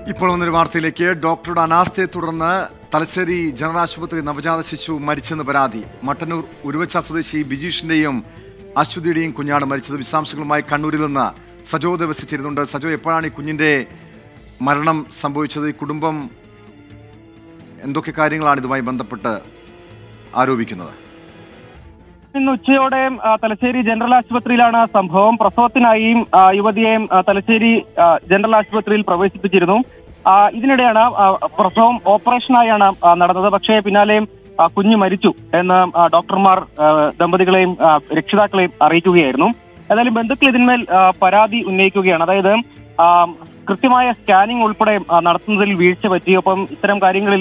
ഇപ്പോൾ വന്നൊരു വാർത്തയിലേക്ക്. ഡോക്ടറുടെ അനാസ്ഥയെ തുടർന്ന് തലശ്ശേരി ജനറൽ ആശുപത്രി നവജാത ശിശു മരിച്ചെന്ന് പരാതി. മട്ടന്നൂർ ഉരുവച്ച സ്വദേശി ബിജീഷിന്റെയും അശ്വതിയുടെയും കുഞ്ഞാണ് മരിച്ചത്. വിശദാംശങ്ങളുമായി കണ്ണൂരിൽ നിന്ന് സജോ ദേവസിച്ചിരുന്നുണ്ട്. സജോ, എപ്പോഴാണ് ഈ കുഞ്ഞിന്റെ മരണം സംഭവിച്ചത്? ഈ കുടുംബം എന്തൊക്കെ കാര്യങ്ങളാണ് ഇതുമായി ബന്ധപ്പെട്ട് ആരോപിക്കുന്നത്? ഇന്ന് ഉച്ചയോടെ തലശ്ശേരി ജനറൽ ആശുപത്രിയിലാണ് സംഭവം. പ്രസവത്തിനായി യുവതിയെ തലശ്ശേരി ജനറൽ ആശുപത്രിയിൽ പ്രവേശിപ്പിച്ചിരുന്നു. ഇതിനിടെയാണ് പ്രസവം ഓപ്പറേഷനായാണ് നടന്നത്. പക്ഷേ പിന്നാലെ കുഞ്ഞ് മരിച്ചു എന്ന് ഡോക്ടർമാർ ദമ്പതികളെയും രക്ഷിതാക്കളെയും അറിയിക്കുകയായിരുന്നു. ഏതായാലും ബന്ധുക്കൾ ഇതിന്മേൽ പരാതി ഉന്നയിക്കുകയാണ്. അതായത് കൃത്യമായ സ്കാനിംഗ് ഉൾപ്പെടെ നടത്തുന്നതിൽ വീഴ്ച പറ്റി. ഒപ്പം ഇത്തരം കാര്യങ്ങളിൽ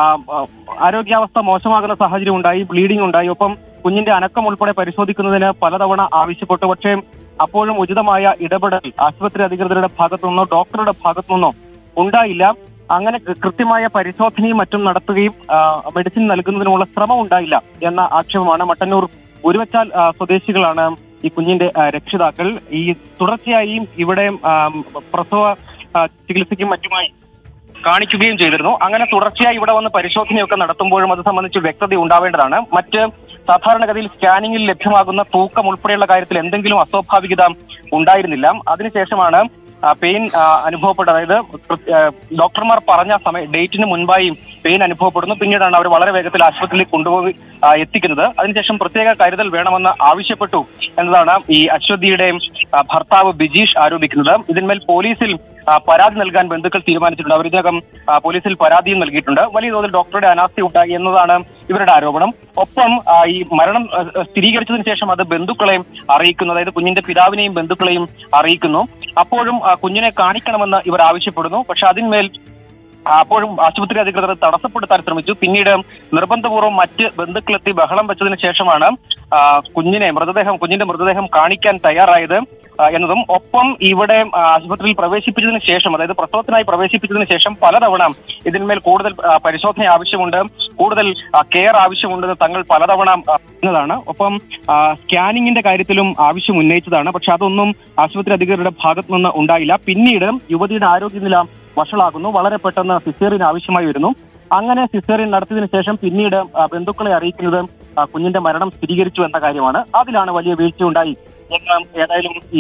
ആരോഗ്യാവസ്ഥ മോശമാകുന്ന സാഹചര്യം ഉണ്ടായി, ബ്ലീഡിംഗ് ഉണ്ടായി. ഒപ്പം കുഞ്ഞിന്റെ അനക്കം ഉൾപ്പെടെ പരിശോധിക്കുന്നതിന് പലതവണ ആവശ്യപ്പെട്ടു. പക്ഷേ അപ്പോഴും ഉചിതമായ ഇടപെടൽ ആശുപത്രി അധികൃതരുടെ ഭാഗത്തുനിന്നോ ഡോക്ടറുടെ ഭാഗത്തുനിന്നോ ഉണ്ടായില്ല. അങ്ങനെ കൃത്യമായ പരിശോധനയും മറ്റും നടത്തുകയും മെഡിസിൻ നൽകുന്നതിനുള്ള ശ്രമം ഉണ്ടായില്ല എന്ന ആക്ഷേപമാണ്. മട്ടന്നൂർ ഉരുവച്ചാൽ സ്വദേശികളാണ് ഈ കുഞ്ഞിന്റെ രക്ഷിതാക്കൾ. ഈ തുടർച്ചയായി ഇവിടെ പ്രസവ ചികിത്സയ്ക്കും മറ്റുമായി കാണിക്കുകയും ചെയ്തിരുന്നു. അങ്ങനെ തുടർച്ചയായി ഇവിടെ വന്ന് പരിശോധനയൊക്കെ നടത്തുമ്പോഴും അത് സംബന്ധിച്ച് വ്യക്തത ഉണ്ടാവേണ്ടതാണ്. മറ്റ് സാധാരണഗതിയിൽ സ്കാനിങ്ങിൽ ലഭ്യമാകുന്ന തൂക്കം ഉൾപ്പെടെയുള്ള കാര്യത്തിൽ എന്തെങ്കിലും അസ്വാഭാവികത ഉണ്ടായിരുന്നില്ല. അതിനുശേഷമാണ് പെയിൻ അനുഭവപ്പെട്ടത്. അതായത് ഡോക്ടർമാർ പറഞ്ഞ ഡേറ്റിന് മുൻപായി പെയിൻ അനുഭവപ്പെടുന്നു. പിന്നീടാണ് അവർ വളരെ വേഗത്തിൽ ആശുപത്രിയിൽ കൊണ്ടുപോയി എത്തിക്കുന്നത്. അതിനുശേഷം പ്രത്യേക കരുതൽ വേണമെന്ന് ആവശ്യപ്പെട്ടു എന്നതാണ് ഈ അശ്വതിയുടെ ഭർത്താവ് ബിജീഷ് ആരോപിക്കുന്നത്. ഇതിന്മേൽ പോലീസിൽ പരാതി നൽകാൻ ബന്ധുക്കൾ തീരുമാനിച്ചിട്ടുണ്ട്. അവർ ഇതിനകം പോലീസിൽ പരാതിയും നൽകിയിട്ടുണ്ട്. വലിയ തോതിൽ ഡോക്ടറുടെ അനാസ്ഥ ഉണ്ടായി എന്നതാണ് ഇവരുടെ ആരോപണം. ഒപ്പം ഈ മരണം സ്ഥിരീകരിച്ചതിന് ശേഷം അത് ബന്ധുക്കളെ അറിയിക്കുന്നു. അതായത് കുഞ്ഞിന്റെ പിതാവിനെയും ബന്ധുക്കളെയും അറിയിക്കുന്നു. അപ്പോഴും കുഞ്ഞിനെ കാണിക്കണമെന്ന് ഇവർ ആവശ്യപ്പെടുന്നു. പക്ഷെ അതിന്മേൽ അപ്പോഴും ആശുപത്രി അധികൃതർ തടസ്സപ്പെടുത്താൻ ശ്രമിച്ചു. പിന്നീട് നിർബന്ധപൂർവ്വം മറ്റ് ബന്ധുക്കളെത്തി ബഹളം വെച്ചതിന് ശേഷമാണ് കുഞ്ഞിന്റെ മൃതദേഹം കാണിക്കാൻ തയ്യാറായത് എന്നതും. ഒപ്പം ഇവിടെ ആശുപത്രിയിൽ പ്രവേശിപ്പിച്ചതിന് ശേഷം, അതായത് പ്രസവത്തിനായി പ്രവേശിപ്പിച്ചതിന് ശേഷം പലതവണ ഇതിന്മേൽ കൂടുതൽ പരിശോധന ആവശ്യമുണ്ട്, കൂടുതൽ കെയർ ആവശ്യമുണ്ടെന്ന് തങ്ങൾ പലതവണ എന്നതാണ്. ഒപ്പം സ്കാനിങ്ങിന്റെ കാര്യത്തിലും ആവശ്യം ഉന്നയിച്ചതാണ്. പക്ഷെ അതൊന്നും ആശുപത്രി അധികൃതരുടെ ഭാഗത്തു നിന്ന് ഉണ്ടായില്ല. പിന്നീട് യുവതിയുടെ ആരോഗ്യനില വഷളാകുന്നു. വളരെ പെട്ടെന്ന് സിസേറിയൻ ആവശ്യമായി വരുന്നു. അങ്ങനെ സിസേറിയൻ നടത്തിയതിനു ശേഷം പിന്നീട് ബന്ധുക്കളെ അറിയിക്കുന്നത് കുഞ്ഞിന്റെ മരണം സ്ഥിരീകരിച്ചു എന്ന കാര്യമാണ്. അതിലാണ് വലിയ വീഴ്ചയുണ്ടായി എന്ന് ഏതായാലും ഈ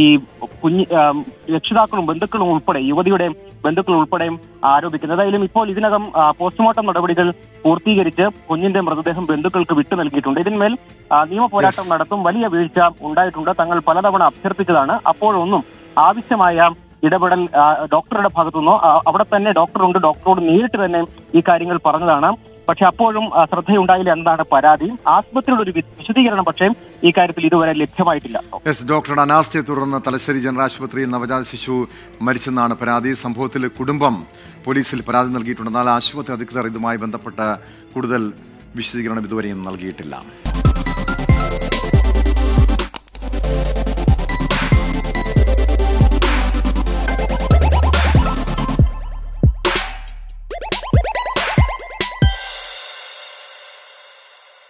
രക്ഷിതാക്കളും ബന്ധുക്കളും ഉൾപ്പെടെ, യുവതിയുടെ ബന്ധുക്കൾ ഉൾപ്പെടെയും ആരോപിക്കുന്നത്. ഏതായാലും ഇപ്പോൾ ഇതിനകം പോസ്റ്റ്മോർട്ടം നടപടികൾ പൂർത്തീകരിച്ച് കുഞ്ഞിന്റെ മൃതദേഹം ബന്ധുക്കൾക്ക് വിട്ടു നൽകിയിട്ടുണ്ട്. ഇതിന്മേൽ നിയമ പോരാട്ടം നടത്തും. വലിയ വീഴ്ച ഉണ്ടായിട്ടുണ്ട്. തങ്ങൾ പലതവണ അഭ്യർത്ഥിച്ചതാണ്. അപ്പോഴൊന്നും ആവശ്യമായ ഇടപെടൽ ഡോക്ടറുടെ ഭാഗത്തുനിന്നോ, അവിടെ തന്നെ ഡോക്ടറുണ്ട്, ഡോക്ടറോട് നേരിട്ട് തന്നെ ഈ കാര്യങ്ങൾ പറഞ്ഞതാണ്. പക്ഷെ അപ്പോഴും ശ്രദ്ധയുണ്ടായില്ല എന്നതാണ് പരാതി. ആശുപത്രിയുടെ ഒരു വിശദീകരണം പക്ഷേ ഈ കാര്യത്തിൽ ഇതുവരെ ലഭ്യമായിട്ടില്ല. ഡോക്ടറുടെ അനാസ്ഥയെ തുടർന്ന് തലശ്ശേരി ജനറൽ ആശുപത്രിയിൽ നവജാത ശിശു മരിച്ചെന്നാണ് പരാതി. സംഭവത്തിൽ കുടുംബം പോലീസിൽ പരാതി നൽകിയിട്ടുണ്ട്. എന്നാൽ ആശുപത്രി അധികൃതർ ഇതുമായി ബന്ധപ്പെട്ട കൂടുതൽ വിശദീകരണം ഇതുവരെയും നൽകിയിട്ടില്ല.